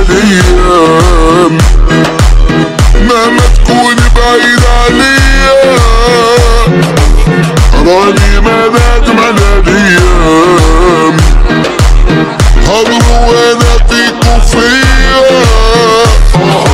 الايام، مهما تكون بعيد عليا راني ما ندم الايام، هضروا وانا فيك وفيا